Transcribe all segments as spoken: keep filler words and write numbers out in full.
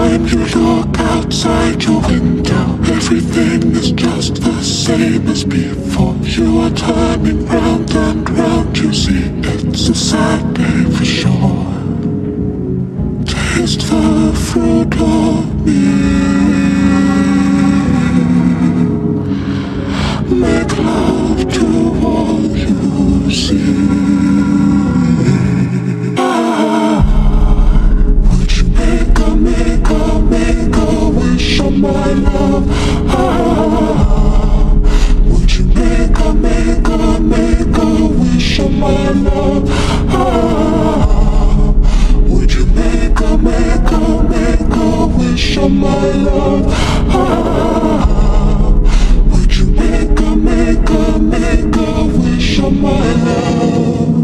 time you look outside your window, everything is just the same as before. You are turning round and round, you see it's a sad day for sure. Taste the fruit of me, make love to all you see. Make a, make a wish on my love. Ah, would you make a, make a, make a wish on my love? Ah, would you make a, make a, make a wish on my love? Ah, would you make a, make a, make a wish on my love?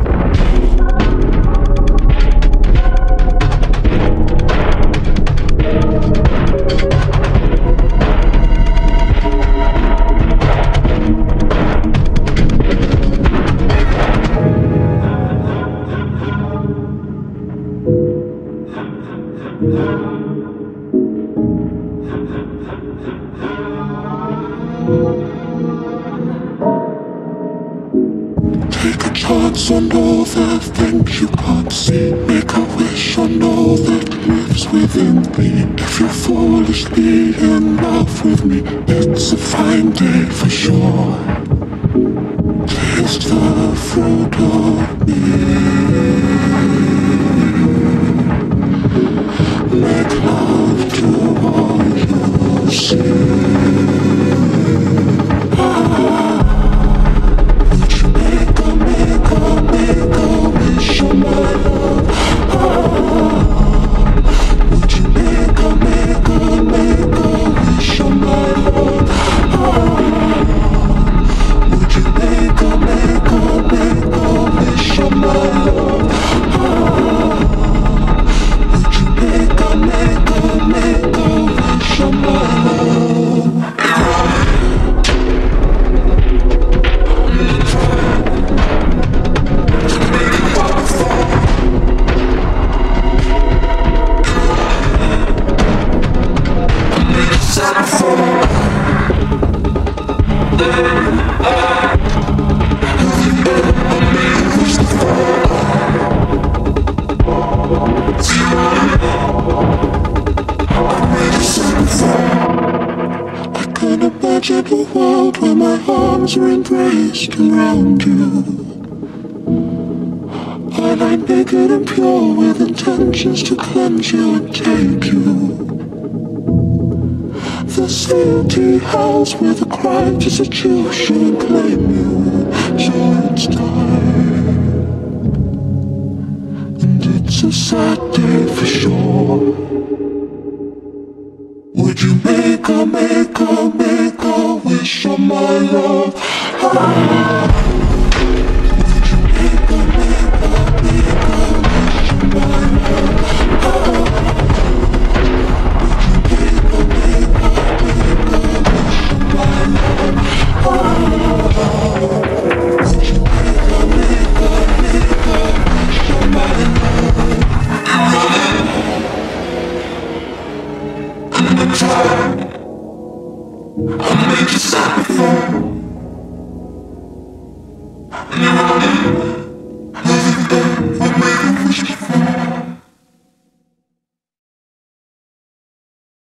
Take a chance on all the things you can't see. Make a wish on all that lives within me. If you're foolishly in love with me, it's a fine day for sure. Taste the fruit of me, make love to all you see. Ah, would you make a, make a, make a wish on my love? Ah, would you make a, make a, make a wish on my love? Ah, would you make a, make a, make a wish on my love? Ah, would you make a, make a, make a wish on my love? I can imagine a world where my arms are embraced around you, and I'm naked and pure with intentions to cleanse you and take you. The city house with a crime to seduce you and claim you. So it's time, and it's a sad day for sure. Would you make a, make a, make a wish on my love? Ah, would you make a, make a, make a wish on my love? Ah, would you make a, make a, make a wish on my love? Ah, would you make a, make a, make a wish on my love? I'm gonna try. I made you sad before. And you're running.